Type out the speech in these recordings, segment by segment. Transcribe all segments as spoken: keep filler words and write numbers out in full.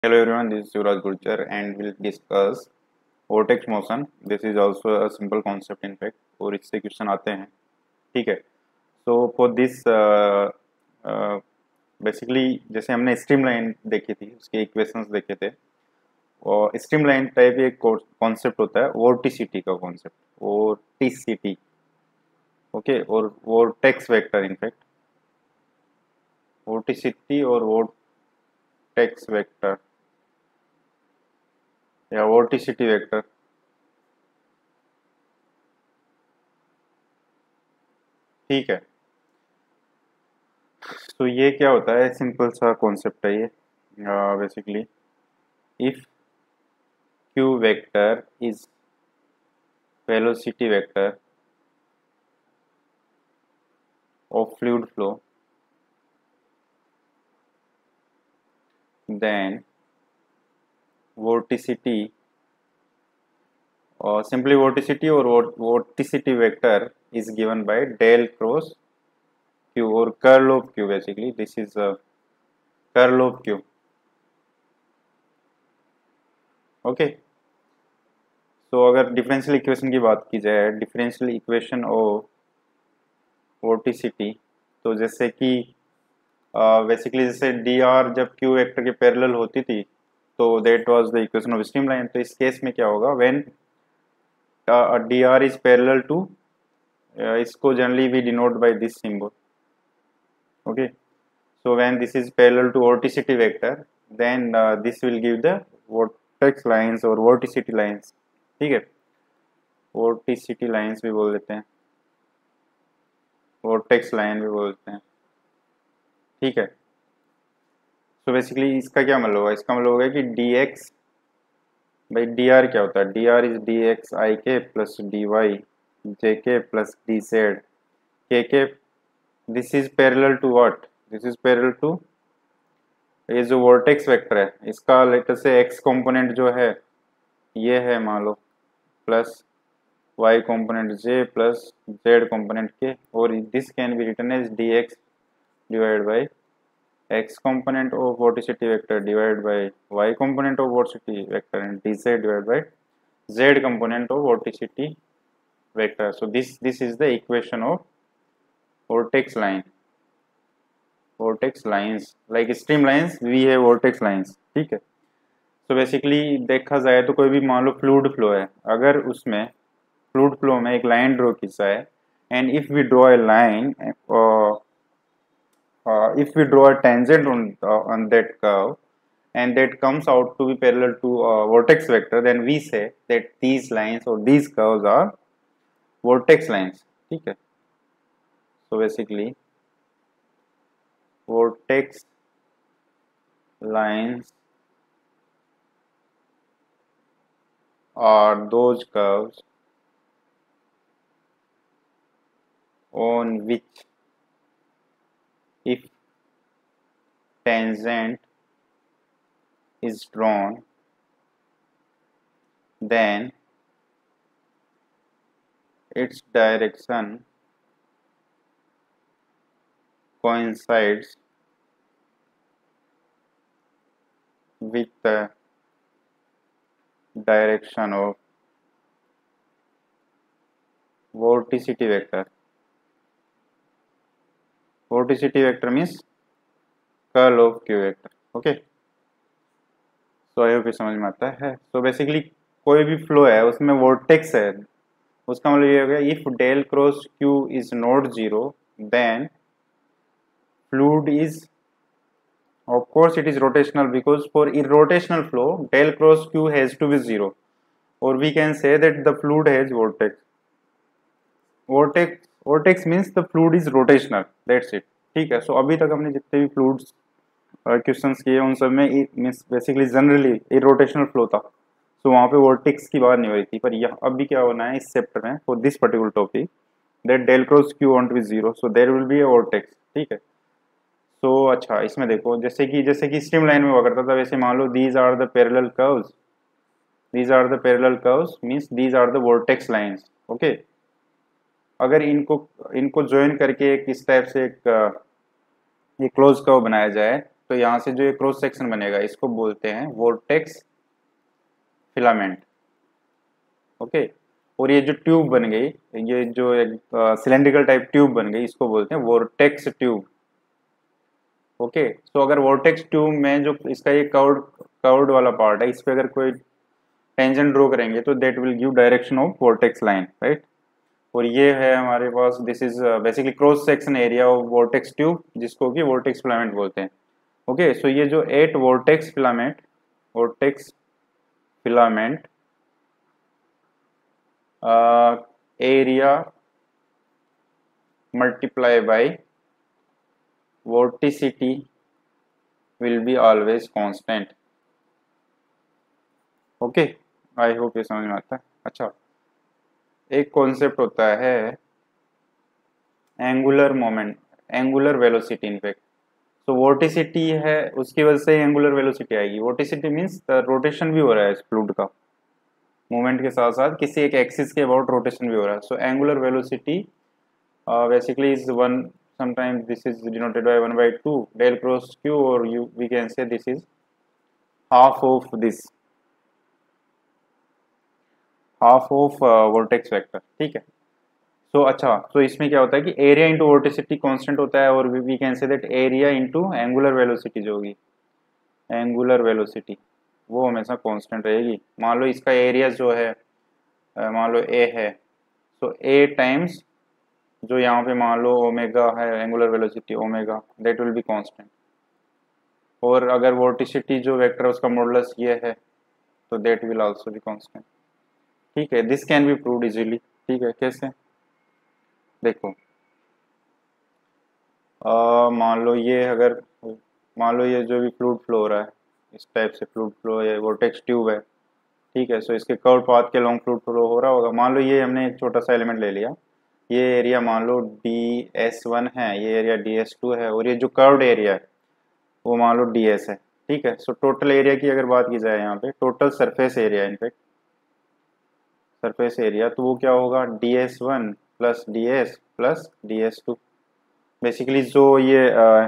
Hello everyone, this is Yuvraj Gurjar and we'll discuss vortex motion. This is also a simple concept in fact और इससे question आते हैं. ठीक है. So for this uh, uh, basically जैसे हमने streamline देखी थी उसके इक्वेशंस देखे थे और स्ट्रीमलाइन टाइप एक कॉन्सेप्ट होता है वोर्टिसिटी का कॉन्सेप्ट वोर्टिसिटी ओके और वोर्टेक्स वेक्टर इनफैक्ट वोर्टिसिटी और वोर्टेक्स वेक्टर या वोर्टिसिटी वेक्टर. ठीक है. तो ये क्या होता है, सिंपल सा कॉन्सेप्ट है ये. Basically if q vector is velocity vector of fluid flow then vorticity or simply vorticity or vorticity vector is given by del cross q or curl of q. Basically this is a curl of q. Okay. So अगर differential equation की बात की जाए, differential equation of vorticity, तो जैसे कि basically uh, जैसे D R जब क्यू वेक्टर के पैरेलल होती थी तो that was the equation of streamline. तो इस केस में क्या होगा, when D are is parallel to, इसको generally we denote by this symbol. Okay. So when this is parallel to vorticity vector then this will give the vortex lines और vorticity lines. ठीक है. Vorticity lines भी बोल देते हैं, vortex line भी बोलते हैं. ठीक है. सो बेसिकली इसका क्या मतलब होगा, इसका मतलब होगा कि D X by D R क्या होता है, D are is D X I के प्लस डी वाई जे के प्लस डी जेड के के. This is parallel to what, this is parallel to ये जो वोर्टेक्स वेक्टर है इसका लेटर से एक्स कंपोनेंट जो है ये है मान लो plus Y component J plus Z component के, और this can be written as D X divided by x component of vorticity vector divided by y component of vorticity vector and dz divided by z component of vorticity vector. So this this is the equation of vortex line, vortex lines like streamlines we have vortex lines. ठीक है. so basically देखा जाए तो कोई भी मान लो fluid flow है, अगर उसमें फ्लूइड फ्लो में एक लाइन ड्रॉ की जाए and if we draw a line uh, Uh, if we draw a tangent on uh, on that curve and that comes out to be parallel to a vortex vector, then we say that these lines or these curves are vortex lines. ठीक है. So basically vortex lines are those curves on which if tangent is drawn then its direction coincides with the direction of vorticity vector. Vorticity vector means curl of q vector. Okay. So I hope ये समझ में आता है. So basically कोई भी flow है उसमें vortex है, उसका मतलब ये हो गया if del cross q is not zero then fluid is of course it is rotational because for irrotational flow del cross q has to be zero और we can say that the fluid has vortex. Vortex vortex means the fluid is rotational, that's it. ठीक है. So so, अभी तक हमने जितने भी fluids questions किए उन सब में means basically generally irrotational flow था, सो so, वहाँ पे वोर्टेक्स की बात नहीं हो रही थी. पर यह अभी क्या होना है इस चैप्टर में for this particular topic that del cross Q want to be zero, so there will be a vortex. ठीक है. सो so, अच्छा इसमें देखो जैसे कि जैसे कि स्ट्रीम लाइन में हुआ करता था वैसे मान लो these are the parallel curves, these are the parallel curves means these are the vortex lines. Okay. अगर इनको इनको ज्वाइन करके एक इस टाइप से एक ये क्लोज कर्व बनाया जाए तो यहाँ से जो ये क्रॉस सेक्शन बनेगा इसको बोलते हैं वोर्टेक्स फिलामेंट। ओके, और ये जो ट्यूब बन गई, ये जो एक सिलेंड्रिकल टाइप ट्यूब बन गई, इसको बोलते हैं वोर्टेक्स ट्यूब। ओके, तो अगर वोर्टेक्स ट्यूब में जो इसका ये कर्व्ड कर्व्ड वाला पार्ट है, इस पे अगर कोई टेंजेंट ड्रॉ करेंगे तो that will give direction of vortex line, right. और ये है हमारे पास, this is basically cross section area of vortex tube, जिसको कि वोर्टेक्स फिलामेंट बोलते हैं। ओके, सो ये जो at vortex filament vortex filament area multiply by vorticity will be always constant। Okay, I hope ये समझ में आता है। अच्छा, एक कॉन्सेप्ट होता है angular moment, angular velocity in fact. तो वोर्टिसिटी है, उसकी वजह से एंगुलर वेलोसिटी आएगी। वोर्टिसिटी मीन्स रोटेशन भी हो रहा है इस फ्लूइड का, मूवमेंट के साथ साथ किसी एक एक्सिस के अबाउट रोटेशन भी हो रहा है। So angular velocity basically is one, sometimes this is denoted by one by two del cross q, or you we can say this is half of this, half of uh, vortex vector। ठीक है, so so, अच्छा, तो so इसमें क्या होता है कि area into vorticity constant होता है, और we can say that area into angular velocity जो होगी, एंगुलर वेलोसिटी वो हमेशा कांस्टेंट रहेगी। मान लो इसका एरिया जो है, मान लो ए है, तो ए टाइम्स जो यहाँ पे मान लो ओमेगा है, angular velocity omega, that will be constant. और अगर वोर्टिसिटी जो वेक्टर है उसका मॉडुलस ये है, तो that will also be constant. ठीक है, this can be proved easily. ठीक है, कैसे, देखो मान लो ये अगर मान लो ये जो भी फ्लूइड फ्लो हो रहा है, इस टाइप से फ्लूइड फ्लो, ये वोर्टेक्स ट्यूब है। ठीक है, सो इसके कर्व पाथ के लॉन्ग फ्लूइड फ्लो हो रहा होगा। मान लो ये हमने एक छोटा सा एलिमेंट ले लिया, ये एरिया मान लो डी एस वन है, ये एरिया डी एस टू है, और ये जो कर्व्ड एरिया है वो मान लो डी एस है। ठीक है, सो टोटल एरिया की अगर बात की जाए यहाँ पे, total surface area, in fact surface area, तो वो क्या होगा, D S one plus D S plus D S two. Basically जो ये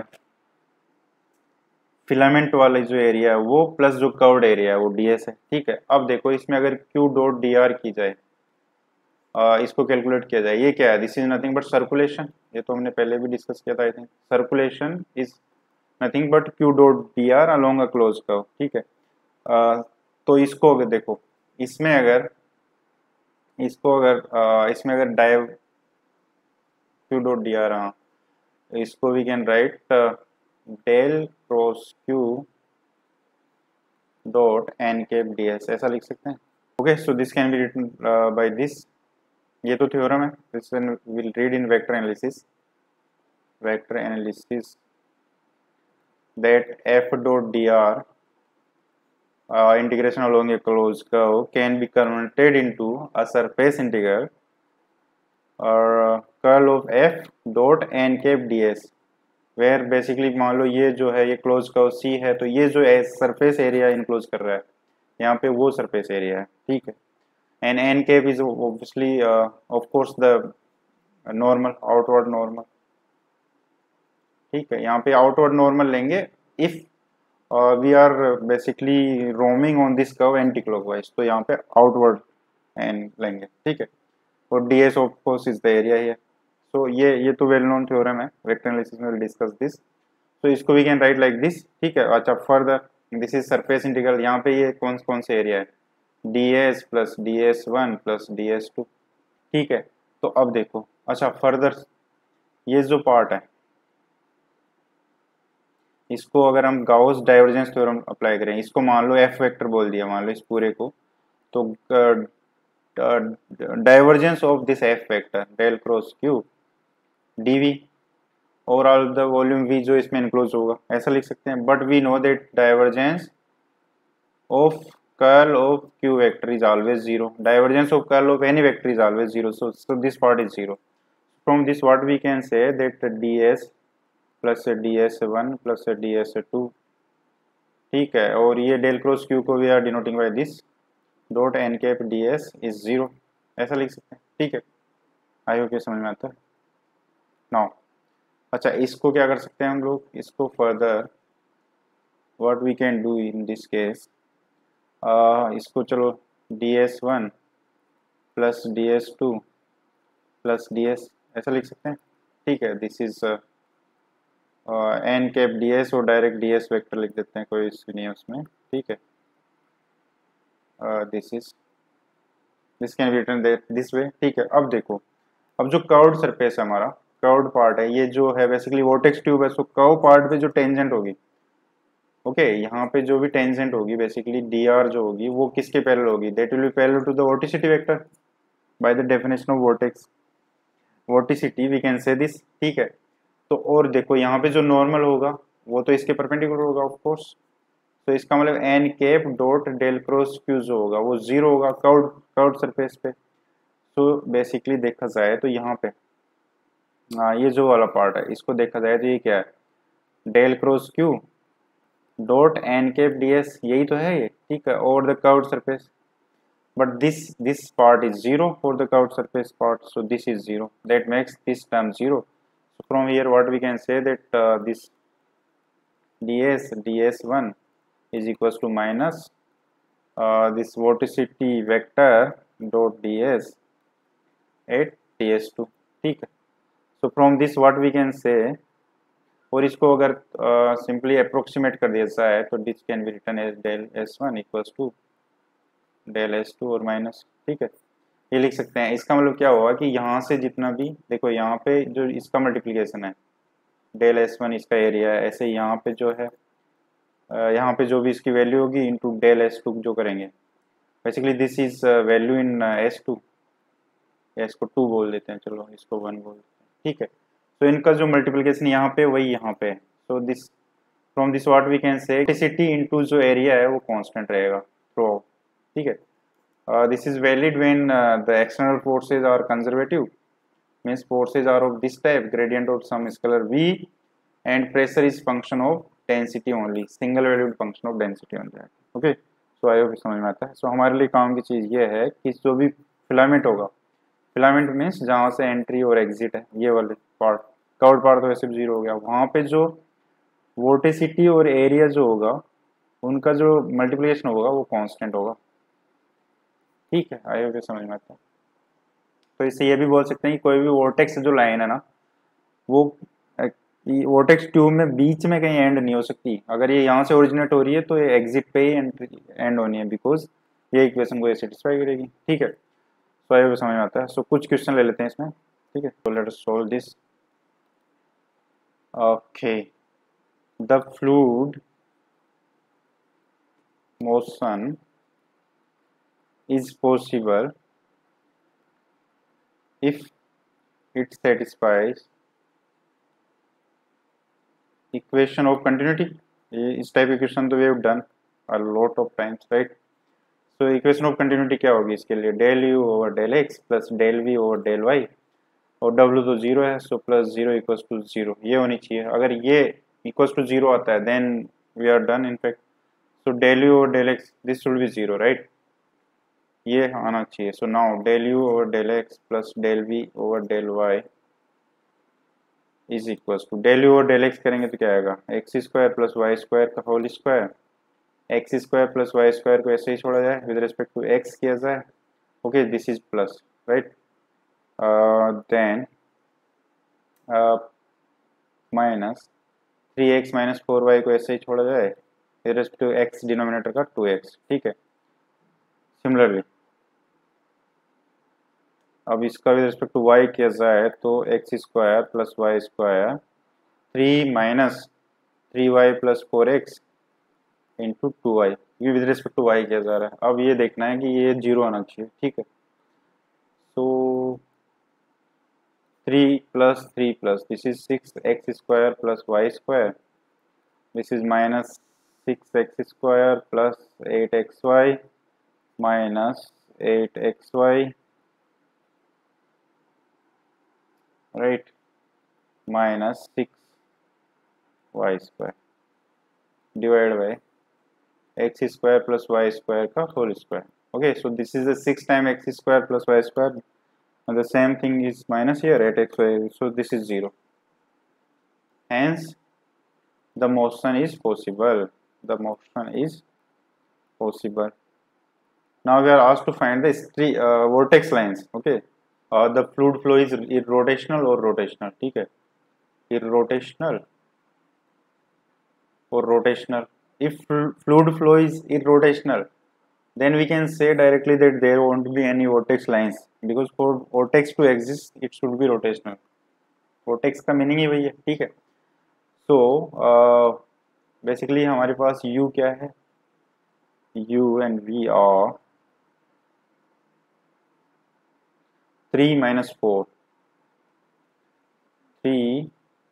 फिलामेंट वाला जो एरिया है वो प्लस जो कर्व्ड एरिया है वो डी एस है। ठीक है, अब देखो इसमें अगर क्यू डॉट डी आर की जाए, Uh, इसको कैलकुलेट किया जाए, ये क्या है, this is nothing but circulation. ये तो हमने पहले भी डिस्कस किया था, I think circulation is nothing but Q dot D R along a close curve. ठीक है, uh, तो इसको अगर देखो, इसमें अगर इसको अगर uh, इसमें अगर div Q dot D R, हाँ, इसको we can write del cross Q dot N cap D S, ऐसा लिख सकते हैं। Okay, so this can be written by this, ये तो थ्योरम है, this will read in vector analysis, vector analysis that F dot D R integration along a close curve can be converted into a surface integral और curl of F dot N cap D S, where basically मान लो ये जो है ये close curve सी है, तो ये जो सरफेस एरिया इनक्लोज कर रहा है यहाँ पे वो सरफेस एरिया है। ठीक है, and n cap is obviously uh, of course the normal, outward normal। ठीक है, यहाँ पे आउटवर्ड नॉर्मल लेंगे if we are basically roaming on this curve anti clockwise, तो यहाँ पे आउटवर्ड एन लेंगे। ठीक है, और D S of course is the area here. So ये ये तो वेल नोन थ्योरम है, वेक्टर एनालिसिस में विल डिस्कस दिस। तो इसको we can write like this. ठीक है, अच्छा, further this is surface integral, यहाँ पे ये कौन कौन से एरिया है, D S plus D S one plus D S two. ठीक है, तो अब देखो, अच्छा फर्दर ये जो पार्ट है इसको अगर हम गाउस डाइवर्जेंस थ्योरम अप्लाई करें, इसको मान लो एफ वेक्टर बोल दिया मान लो इस पूरे को, तो divergence of this F vector del cross Q DV over all the volume V जो इसमें इनक्लोज होगा, ऐसा लिख सकते हैं। But we know that divergence of curl of q vector is always zero, divergence of curl of any vector is always zero, so so this part is zero। from this what we can say that ds plus ds one plus ds two। ठीक है, और ये del cross q को we are denoting by this dot n cap ds is zero, ऐसा लिख सकते हैं। ठीक है, आई होप ये समझ में आता है नाउ। अच्छा, इसको क्या कर सकते हैं हम लोग, इसको further what we can do in this case, इसको चलो D S one plus D S two plus D S ऐसा लिख सकते हैं, ठीक है। This is N cap D S और डायरेक्ट डी एस वेक्टर लिख देते हैं, कोई इश्यू नहीं है उसमें, ठीक है। This is this can be written this way, ठीक है। अब देखो, अब जो कर्व्ड सरफेस है हमारा, कर्व्ड पार्ट है, ये जो है बेसिकली वोर्टेक्स ट्यूब है, सो कर्व पार्ट पे जो टेंजेंट होगी, ओके okay, यहाँ पे जो भी टेंजेंट होगी बेसिकली डी आर जो होगी वो किसके पैरेलल होगी, that will be parallel to the vorticity vector by the definition of vortex vorticity we can say this, ठीक है। तो और देखो यहाँ पे जो नॉर्मल होगा वो तो इसके परपेंडिकुलर होगा ऑफ कोर्स, तो इसका मतलब N cap dot del cross Q जो होगा वो जीरो होगा कर्व्ड कर्व्ड सरफेस पे। तो बेसिकली देखा जाए तो यहाँ पे हाँ ये जो वाला पार्ट है इसको देखा जाए तो ये क्या है, del cross Q dot N cap D S, यही तो है ये, ठीक है, over the curved surface. but this this part is zero for the curved surface part, so this is zero, that makes this term zero. So from here what we can say that uh, this ds ds one is equals to minus uh, this vorticity vector dot ds at ds two, ठीक है। so from this what we can say, और इसको अगर simply uh, approximate कर दिया जाए तो this can be written as del S one equals to del S two और माइनस, ठीक है, ये लिख सकते हैं। इसका मतलब क्या होगा कि यहाँ से जितना भी देखो यहाँ पे जो इसका मल्टीप्लिकेशन है डेल एस वन इसका एरिया है, ऐसे यहाँ पे जो है यहाँ पे जो भी इसकी वैल्यू होगी इनटू डेल एस टू जो करेंगे, basically this is value in S two, S को टू बोल देते हैं, चलो इसको वन बोल देते हैं, ठीक है। तो इनका जो मल्टीप्लिकेशन यहाँ पे वही यहाँ पे, so this from this what we can say electricity into जो एरिया है वो कांस्टेंट रहेगा थ्रू आउट, ठीक है। Uh, this is valid when uh, the external forces are conservative, means forces are of this type, gradient of some scalar v and pressure is function of density only, single valued function of density only, okay। so I hope समझ में आता है। so हमारे लिए काम की चीज़ ये है कि जो भी फिलामेंट होगा, फिलामेंट मीन्स जहाँ से एंट्री और एग्जिट है, ये वाले पार्ट कर्व्ड पार्ट तो वैसे भी जीरो हो गया, वहाँ पे जो वोर्टिसिटी और एरिया जो होगा उनका जो मल्टीप्लिकेशन होगा वो कांस्टेंट होगा, ठीक है। आई होप समझ में आता है। तो इससे ये भी बोल सकते हैं कि कोई भी वोर्टेक्स जो लाइन है ना वो वोर्टेक्स ट्यूब में बीच में कहीं एंड नहीं हो सकती, अगर ये यहाँ से ओरिजिनेट हो रही है तो ये एग्जिट पे ही एंड होनी है, बिकॉज ये इक्वेशन को ये सेटिस्फाई करेगी, ठीक है। सो आई होप समझ में आता है। सो so, कुछ क्वेश्चन ले लेते हैं इसमें, ठीक है। तो let us solve this. Okay, the fluid motion is possible if it satisfies equation of continuity. इस टाइप इक्वेशन तो we have done a lot of times, right? so equation of continuity क्या होगी इसके लिए, del u over del x plus del v over del y, और w तो zero है, so plus zero equals to zero, ये होनी चाहिए। अगर ये इक्वल्स टू जीरो आता है then we are done in fact. So del u over del x this should be zero, right, ये आना चाहिए। So now del U over del X plus del V over del Y is equals to, del U over del X करेंगे तो क्या आएगा, X square plus Y square का whole square, X square plus Y square को ऐसे ही छोड़ा जाए, विद रिस्पेक्ट टू एक्स किया जाए, okay, this is plus, right, then minus three x minus four Y को ऐसे ही छोड़ा जाए, with respect to X denominator का टू एक्स, ठीक है। सिमिलरली अब इसका विद रिस्पेक्ट टू वाई किया जाए तो X square plus Y square three minus three Y plus four X into two Y, ये विद रिस्पेक्ट टू वाई किया जा रहा है। अब ये देखना है कि ये जीरो आना चाहिए, ठीक है। So three plus three plus this is six x square plus Y square, this is minus six x square plus eight x y minus eight x y, right, minus six y square divide by x square plus Y square का whole square, okay. So this is the six time x square plus Y square, and the same thing is minus here at x y, so this is zero, hence the motion is possible, the motion is possible. Now we are asked to find the stream, uh, vortex lines. Okay, uh, the fluid flow is irrotational or rotational. ठीक है, irrotational or rotational. If fluid flow is irrotational, then we can say directly that there won't be any vortex lines, because for vortex to exist it should be rotational. vortex का meaning ही वही है. ठीक है, so basically हमारे पास u क्या है, u and v are three minus four, three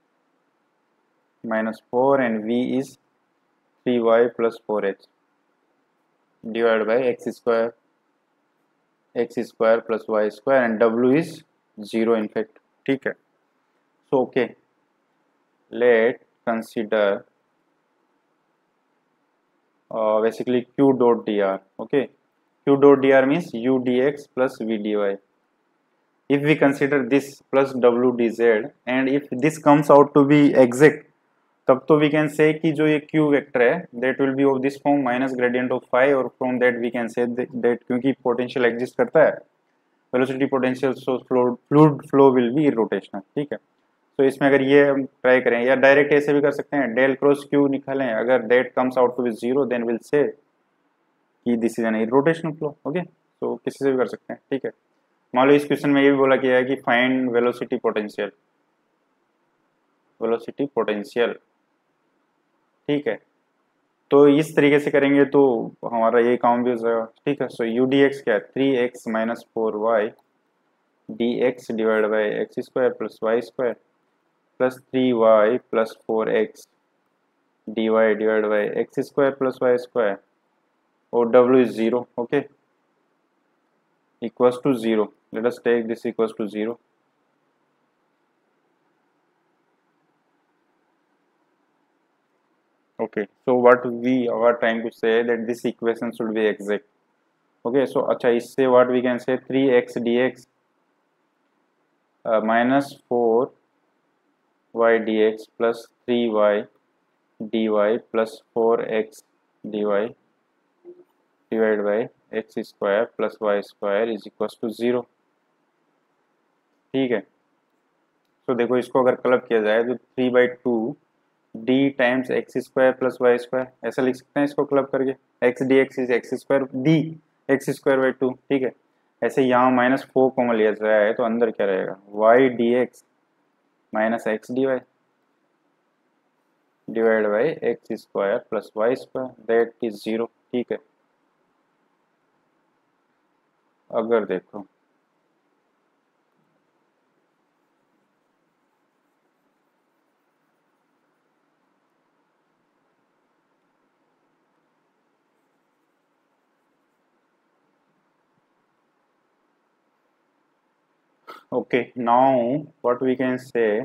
minus four, and v is three y plus four x divided by x square, x square plus y square, and w is zero in fact. ठीक है, so okay, let consider uh, basically q dot dr. Okay, q dot dr means u dx plus v dy. If we consider this plus w dz and if this comes out to be exact, तब तो we can say कि जो ये q vector है that will be of this form minus gradient of phi, और from that we can say that, that क्योंकि potential exist करता है, velocity potential, so fluid fluid flow will be irrotational. ठीक है, तो इसमें अगर ये हम ट्राई करें या डायरेक्ट ऐसे भी कर सकते हैं, डेल क्रॉस क्यू निकालें, अगर that comes out to be zero then we'll say कि this is an irrotational flow. Okay, तो किसी से भी कर सकते हैं. ठीक है, मान लो इस क्वेश्चन में ये भी बोला गया है कि find velocity potential, velocity potential. ठीक है, तो इस तरीके से करेंगे तो हमारा ये काम भी हो जाएगा. ठीक है, सो यू डी एक्स क्या है, three x minus four y d x divide by x square plus Y square plus three Y plus four x d y divide by x square plus Y square, और डब्ल्यू is zero. Okay, equals to zero. Let us take this equals to zero. Okay, so what we are trying to say that this equation should be exact. Okay, so अच्छा इससे what we can say three x dx uh, minus four y dx plus three y dy plus four x dy divided by x square plus Y square is equal to zero. ठीक है, तो देखो इसको अगर club किया जाए तो three by two d times x square plus Y square ऐसा लिख सकते हैं इसको क्लब करके, x d x is x square d x square by two. ठीक है, ऐसे यहाँ माइनस फोर कॉमन लिया जाए तो अंदर क्या रहेगा, y d x minus x d y divide by x square plus Y square that is zero. ठीक है, अगर देखो okay, now what we can say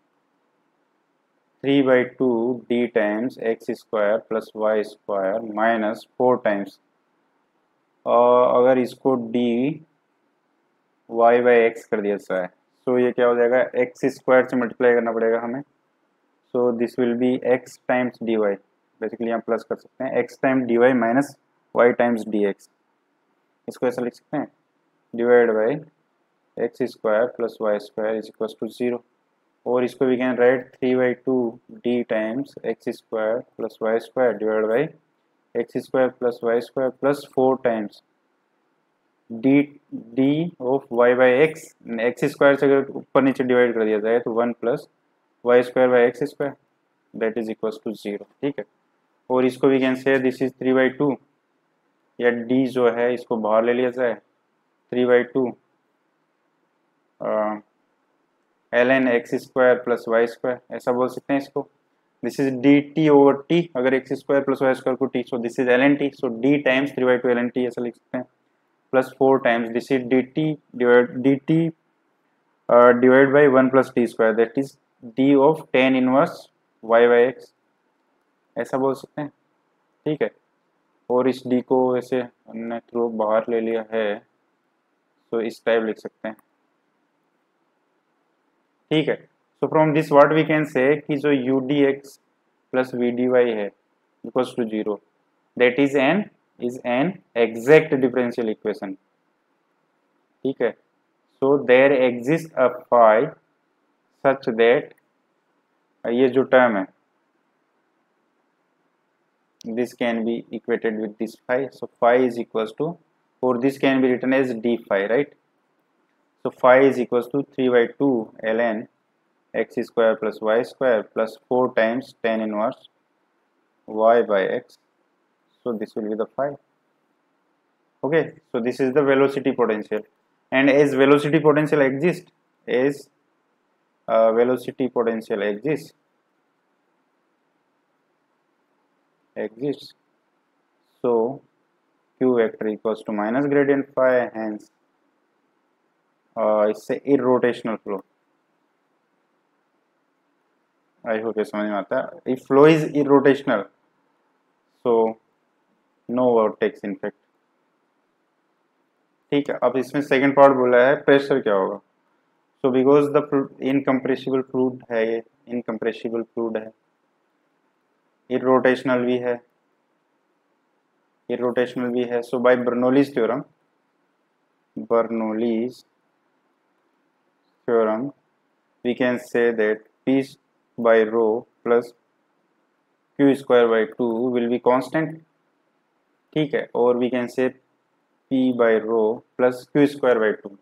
three by two d times x square plus Y square minus four times, और अगर इसको D Y by x कर दिया जाए तो ये क्या हो जाएगा, एक्स स्क्वायर से मल्टीप्लाई करना पड़ेगा हमें, so this will be x times d y. Basically यहाँ प्लस कर सकते हैं x time d y minus y times d x, इसको ऐसा लिख सकते हैं divide by x square plus Y square is equal to zero, और इसको we can write three by two d times x square plus Y square divide by x square plus Y square plus four times d D of y by x. X square से अगर ऊपर नीचे divide कर दिया जाए तो one plus Y square by x square that is equal to zero. ठीक है, और इसको we can say this is three by two, या डी जो है इसको बाहर ले लिया जाए, three by two l n x square plus Y square ऐसा बोल सकते हैं इसको. This is d t over t, अगर x square plus Y square को t, so this is l n t, so d times three by two l n t ऐसा लिख सकते हैं, plus four times this is d t divide d t divide by one plus t square that is d of tan inverse y by x ऐसा बोल सकते हैं. ठीक है, और इस डी को ऐसे हमने थ्रू बाहर ले लिया है तो इस टाइप लिख सकते हैं. ठीक है, so from this what we can say कि जो u d x plus v d y है equals to zero. That is an is an exact differential equation. ठीक है. So there exists a phi such that ये जो term है this can be equated with this phi. So phi is equals to, or this can be written as d phi, right? So phi is equals to three by two ln x square plus y square plus four times tan inverse y by x. So this will be the phi. Okay, so this is the velocity potential, and as velocity potential exists, as uh, velocity potential exists exists so q vector equals to minus gradient phi, hence uh, it's a irrotational flow. I hope ये समझ में आता है. If flow is irrotational, so no vortex in fact. ठीक है. अब इसमें second part बोला है प्रेशर क्या होगा. So because the incompressible fluid है, ये इनकम्प्रेसिबल फ्लूइड है, irrotational भी है, irrotational भी है. So by Bernoulli's theorem, Bernoulli's theorem we can say that p by rho plus q square by two will be constant. ठीक है. और we can say p by rho plus q square by two,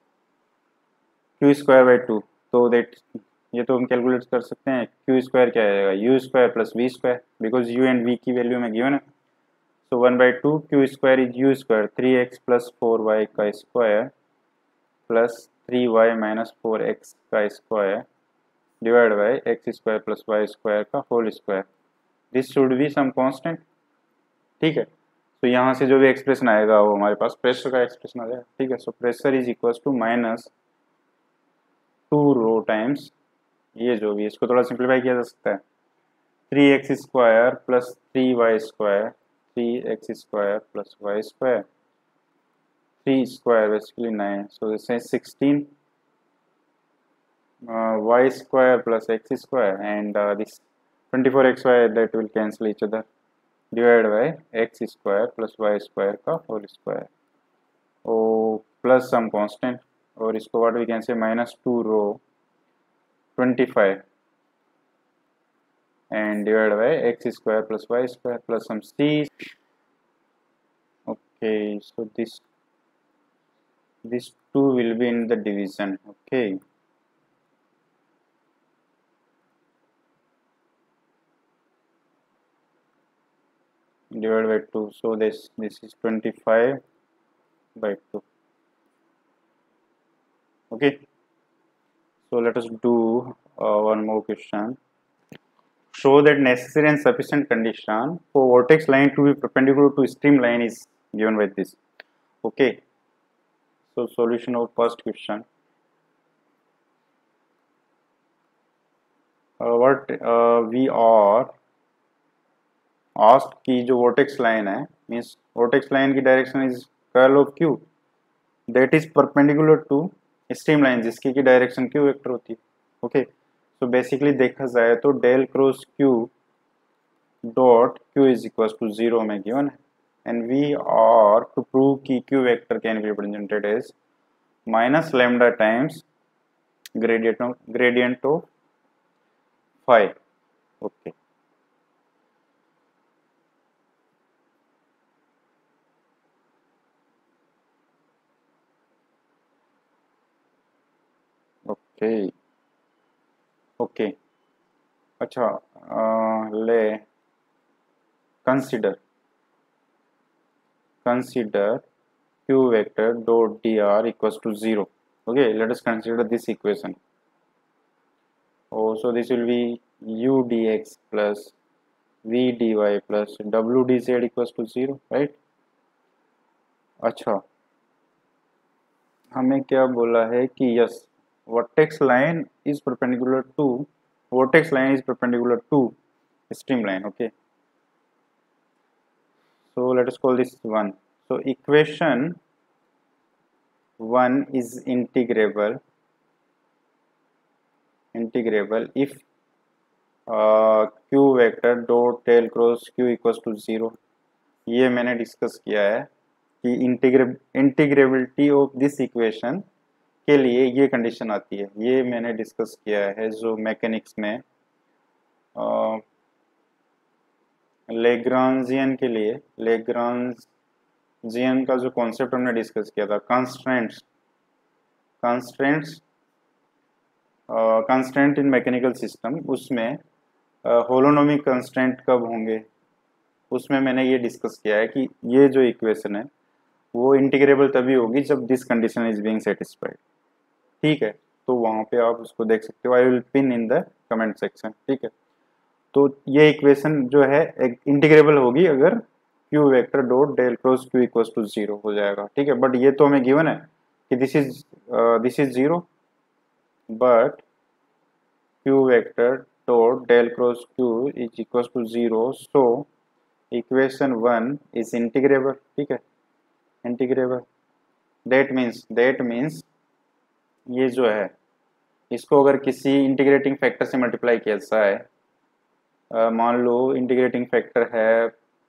q square by two. तो that ये तो हम calculate कर सकते हैं. q स्क्वायर क्या आएगा, u square plus v square, because u and v की वैल्यू में गिवन है. So one by two q square is u square three x plus four y का square plus three y minus four x का square divide by x square plus Y square का whole square. This should be some constant. ठीक है. तो यहाँ से जो भी एक्सप्रेशन आएगा वो हमारे पास प्रेशर का एक्सप्रेशन आ जाएगा. ठीक है. So pressure is equals to minus two rho times, ये जो भी, इसको थोड़ा सिंप्लीफाई किया जा सकता है, three x square plus three y square, three x square plus Y square, three square basically nine, so this is sixteen y square plus x square, and this twenty four x y that will cancel each other, divide by x square plus Y square का whole square, o plus some constant, और इसको what we can say minus two rho twenty five and divided by x square plus y square plus some c. Okay, so this this two will be in the division. Okay, divided by two, so this this is twenty-five by two. Okay, so let us do uh, one more question. Show that necessary and sufficient condition for vortex line to be perpendicular to streamline is given by this. Okay, so solution of first question. Uh, what uh, we are asked कि जो vortex line है, means vortex line की direction is curl of q that is perpendicular to streamline जिसकी की direction q vector होती है. okay, तो basically देखा जाए तो del cross Q dot q is equal to zero में गिवन है, and we are to prove कि q vector can be represented as minus lambda times gradient of gradient of phi. Okay, okay okay अच्छा, let consider consider q vector dot dr equals to zero. Okay, let us consider this equation. Oh, so this will be u dx plus v dy plus w dz equals to zero, right? अच्छा, हमें क्या बोला है कि yes vortex line is perpendicular to vortex line is perpendicular to streamline. Okay, so let us call this one. So equation one is integrable integrable if q vector dot del cross q equals to zero, ये मैंने discuss किया है कि integra integrability of this equation के लिए ये condition आती है, ये मैंने डिस्कस किया है जो मैकेनिक्स में लेग्रांजियन के लिए, लेग्रांजियन का जो कॉन्सेप्ट हमने डिस्कस किया था, constraints constraints constraint in mechanical system, उसमें होलोनोमिक uh, कंस्ट्रेंट कब होंगे, उसमें मैंने ये डिस्कस किया है कि ये जो इक्वेशन है वो इंटीग्रेबल तभी होगी जब this condition is being satisfied. ठीक है, तो वहां पे आप उसको देख सकते हो, I will pin in the comment section. ठीक है, तो ये इक्वेशन जो है इंटीग्रेबल होगी अगर q vector dot del cross q equals to zero हो जाएगा। ठीक है, बट ये तो हमें गिवन है कि this is this is zero, but q vector dot del cross q is equals to zero, so equation one is integrable. ठीक है, integrable, that means that means ये जो है इसको अगर किसी इंटीग्रेटिंग फैक्टर से मल्टीप्लाई किया जाए, uh, मान लो इंटीग्रेटिंग फैक्टर है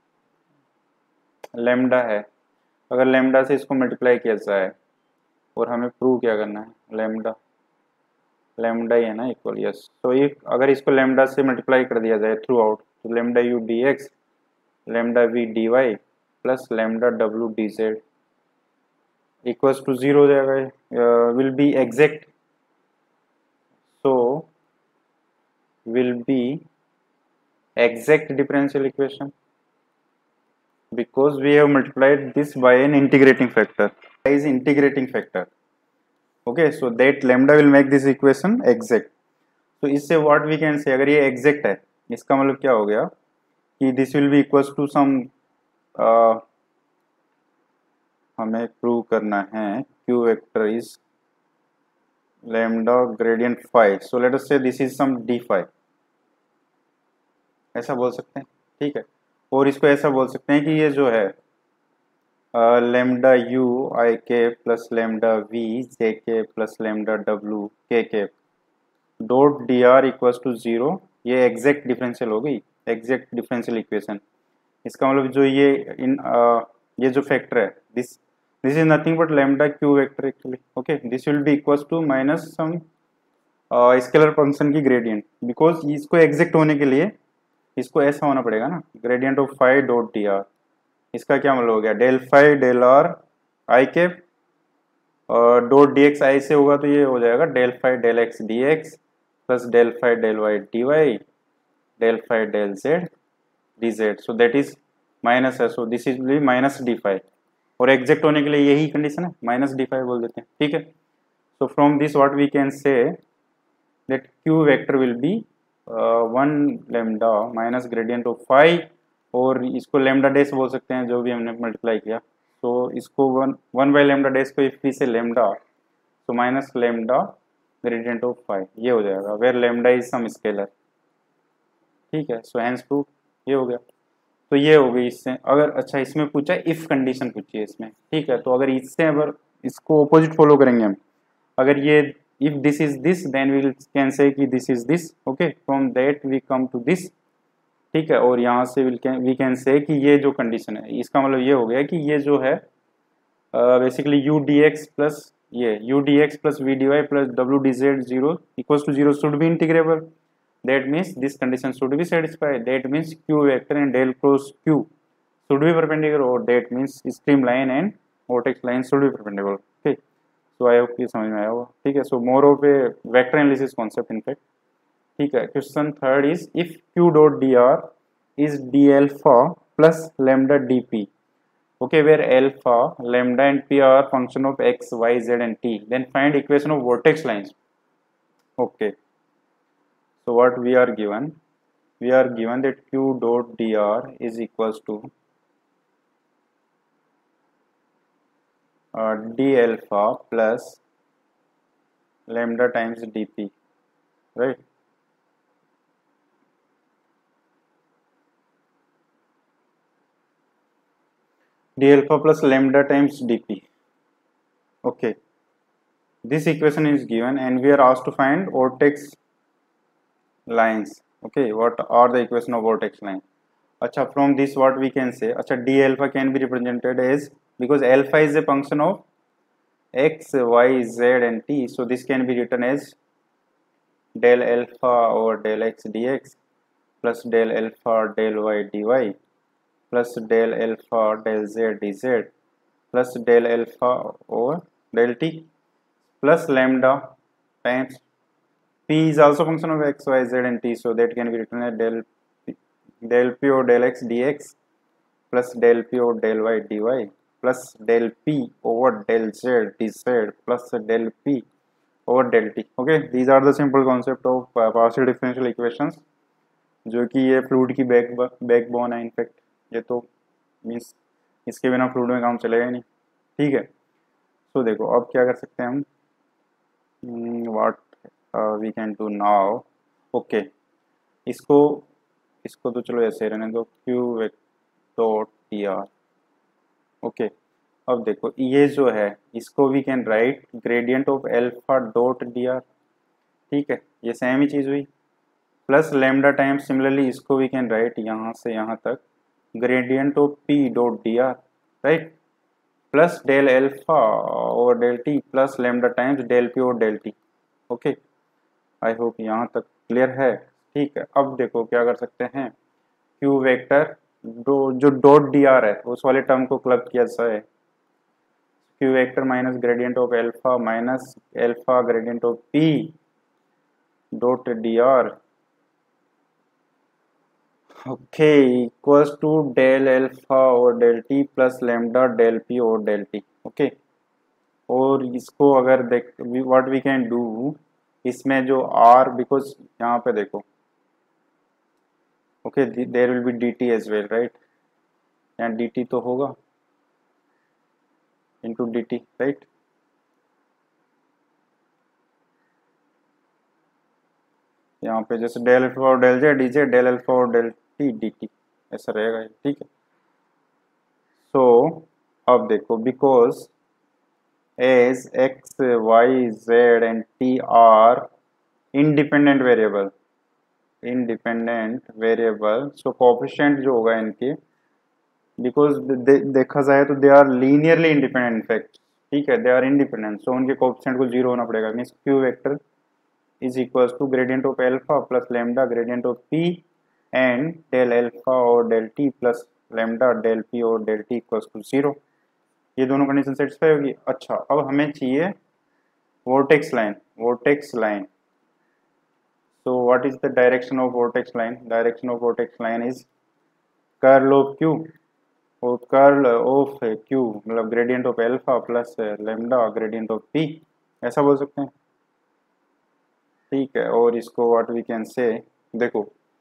लेमडा है, अगर लेमडा से इसको मल्टीप्लाई किया जाए और हमें प्रूव क्या करना है, लेमडा लेमडा ही है ना इक्वल, यस, तो ये अगर इसको लेमडा से मल्टीप्लाई कर दिया जाए थ्रू आउट, तो lambda u d x lambda v d y plus lambda डब्ल्यू d z equals to zero हो जाएगा, will be exact, so will be exact differential equation because we have multiplied this by an integrating factor, is integrating factor. Okay, so that lambda will make this equation exact. तो इससे what we can say, अगर ये exact है इसका मतलब क्या हो गया कि this will be equals to some uh, हमें प्रूव करना है q vector is lambda gradient phi, so let us say this is some d phi, ऐसा बोल सकते हैं। ठीक है, और इसको ऐसा बोल सकते हैं कि ये जो है लेमडा यू आई के प्लस लेमडा वी जे के प्लस लेमडा डब्ल्यू के के dot D r equals to zero, ये एग्जैक्ट डिफरेंशियल हो गई, एग्जैक्ट डिफरेंशियल इक्वेशन। इसका मतलब जो ये इन uh, ये जो फैक्टर है this this is nothing but lambda q vector actually. Okay, this will be equals to minus some scalar function की ग्रेडियंट, बिकॉज इसको एग्जैक्ट होने के लिए इसको ऐसा होना पड़ेगा ना, gradient of phi dot D r, इसका क्या मतलब हो गया, del phi del r i के डॉट डी एक्स आई से होगा तो ये हो जाएगा del phi del x d x plus del phi del y d y del phi del z d z, so that is minus है, so this is b minus d phi, और exact होने के लिए यही condition है, minus d phi बोल देते हैं। ठीक है, so from this what we can say that q vector will be one lambda minus gradient of phi, और इसको लेमडा डेस बोल सकते हैं जो भी हमने मल्टीप्लाई किया, तो इसको वन वन बाई लेमडा डेस को इफ से लेमडा, तो minus lambda gradient of phi, ये हो जाएगा where lambda is some scalar. ठीक है, सो हैंस प्रूफ ये हो गया, तो ये हो गई इससे। अगर अच्छा इसमें पूछा इफ कंडीशन पूछी है इसमें, ठीक है, तो अगर इससे अगर इसको ऑपोजिट फॉलो करेंगे हम, अगर ये if this is this then we can say कि this is this, okay, from that we come to this। ठीक है, और यहाँ से we can we can say कि ये जो कंडीशन है इसका मतलब ये हो गया कि ये जो है बेसिकली u dx प्लस ये u dx plus v dy plus w dz zero equals to zero should be integrable, that means this condition should be satisfied, that means q vector and del cross q should be perpendicular, और that means stream line and vortex line should be perpendicular. ठीक, so I hope कि समझ में आया होगा। ठीक है, so more of a vector analysis concept in fact. ठीक है, question third is if q dot D R is d alpha plus lambda d p, okay, where alpha lambda and p are function of x y z and t, then find equation of vortex lines। okay, so what we are given, we are given that q dot dr is equals to uh, d alpha plus lambda times dp, right? d alpha plus lambda times dp. Okay, this equation is given and we are asked to find vortex lines, okay, what are the equation of vortex line? Acha, from this what we can say, acha, d alpha can be represented as, because alpha is a function of x, y, z and t, so this can be written as del alpha over del x dx plus del alpha del y dy plus del alpha del z dz plus del alpha over del t plus lambda times p is also function of x, y, z and t, so that can be written as del p, del p over del x dx plus del p over del y dy plus del p over del z dz plus del p over del t. Okay, these are the simple concept of uh, partial differential equations, जो कि ये fluid की back backbone है in fact, ये तो means इसके बिना fluid में काम चलेगा ही नहीं, ठीक है। तो so, देखो अब क्या कर सकते हैं हम, what we can do now, okay, इसको इसको तो चलो ऐसे रहने दो, q dot t r, okay. अब देखो ये जो है इसको we can write gradient of alpha dot D r, ठीक है, ये सेम ही चीज़ हुई, प्लस लेमडा टाइम सिमिलरली इसको वी कैन राइट यहाँ से यहाँ तक gradient of p dot D r, right, plus del alpha और del t plus lambda times del p और del t, okay. I hope यहाँ तक क्लियर है, ठीक है। अब देखो क्या कर सकते हैं, क्यू वेक्टर दो जो डॉट डी आर है उस वाले टर्म को क्लब किया जाए, q vector minus gradient of alpha minus alpha gradient of p dot D r, okay, equals to del alpha और del t plus lambda del p और डेल टी, ओके। और इसको अगर देख व्हाट वी कैन डू, इसमें जो are, because यहाँ पे देखो, okay, there will be d t as well, right, यहाँ डी टी तो होगा इंटू डी टी, राइट, यहाँ पे जैसे डेल एल्फा और del j d j del alpha और डेल टी डी टी ऐसा रहेगा, ठीक है। सो so, अब देखो, because as x y z and t are independent variable, independent variable, so coefficient जो होगा इनके, बिकॉज दे, देखा जाए तो they are linearly independent in fact, ठीक है, दे आर इंडिपेंडेंट, सो उनके कोएफिशिएंट को जीरो होना पड़ेगा, means q vector is equals to gradient of alpha plus lambda gradient of p and del alpha और del t plus lambda del p और del t equals to zero, ये दोनों condition satisfy होगी। अच्छा, अब हमें चाहिए vortex line, vortex line, so what is the direction of vortex line? Direction of vortex line is curl of q, और curl of q मतलब gradient of alpha plus lambda gradient of p, ऐसा बोल सकते हैं, ठीक है। और इसको व्हाट वी कैन से, देखो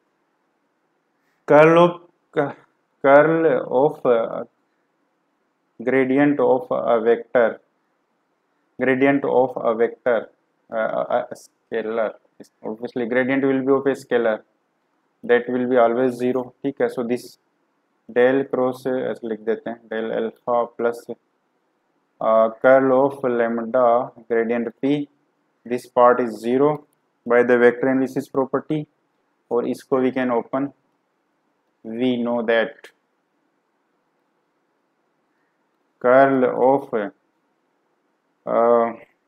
curl of curl of gradient of a vector, gradient of a vector scalar, obviously gradient will be of a scalar that will be always zero, ठीक है। सो दिस डेल क्रॉस ऐसे लिख देते हैं, del alpha plus curl of lambda gradient p, this part is zero by the vector analysis property, और इसको we can open, we know that curl of uh,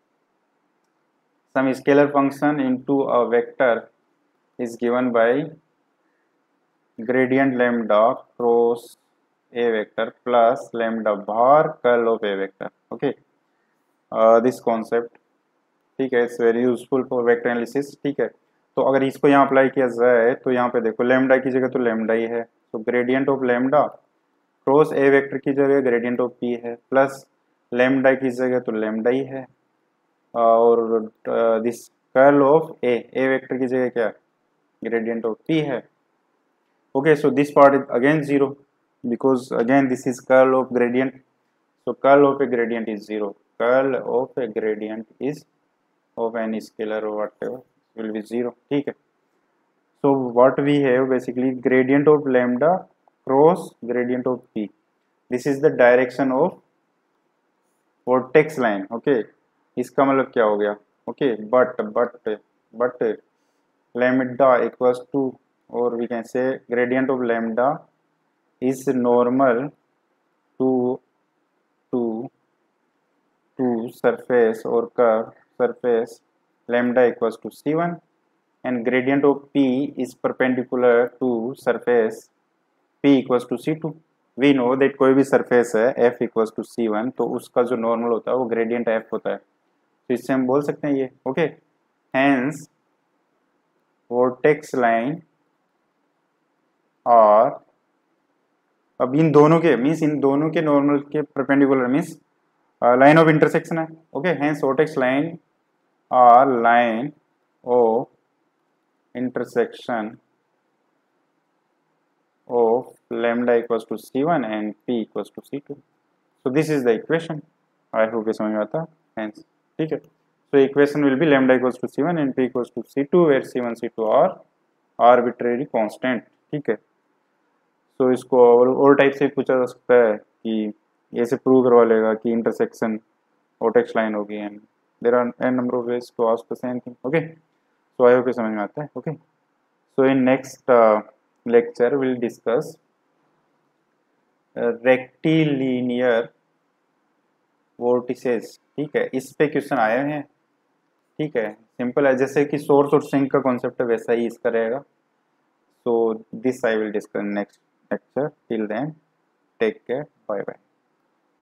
some scalar function into a vector is given by gradient lambda cross a vector plus lambda bar curl of a vector, okay, uh, this concept, ठीक है, it's very useful for vector analysis, ठीक है। तो अगर इसको यहाँ apply किया जाए तो यहाँ पे देखो लेमडा की जगह तो लेमडा ही है, तो gradient of lambda cross a vector की जगह ग्रेडियंट ऑफ पी है, प्लस लेमडा की जगह तो लेमडा ही है, और this curl of a, a vector की जगह क्या ग्रेडियंट ऑफ पी है, okay. So this part is again zero because again this is curl of gradient, so curl of a gradient is zero, curl of a gradient is of any scalar or whatever will be zero, ठीक है। So what we have basically gradient of lambda cross gradient of p, this is the direction of vortex line, okay। इसका मतलब क्या हो गया, okay, but but but lambda equals to or we can say gradient of lambda is normal to to to surface or curve surface lambda equals to c one, and gradient of p is perpendicular to surface p equals to c two. We know that कोई भी surface है f equals to c one, तो उसका जो normal होता है वो gradient f होता है, तो इससे हम बोल सकते हैं ये ओके। हैंस वोर्टेक्स लाइन और अब इन दोनों के मीन्स इन दोनों के नॉर्मल के perpendicular means line of intersection है ओके। हैंस वोर्टेक्स लाइन और line of intersection of lambda equals to c one and p equals to c two. So this is the equation. I hope ये समझ में आता है। Hence ठीक है, so equation will be lambda equals to c one and p equals to c two where c one c two are arbitrary constant। ठीक है, so इसको और टाइप से पूछा जा सकता है कि ऐसे प्रूव करवा लेगा कि इंटरसेक्शन वर्टेक्स लाइन होगी, and there are N number of ways to ask the same thing okay. So I hope ये समझ में आता है okay. So in next lecture will discuss uh, rectilinear vortices। ठीक है, इस पे क्वेश्चन आए हैं। ठीक है, सिंपल है, जैसे कि सोर्स और सिंक का कॉन्सेप्ट है वैसा ही इसका रहेगा। So this I will discuss next lecture. Till then take care, bye bye.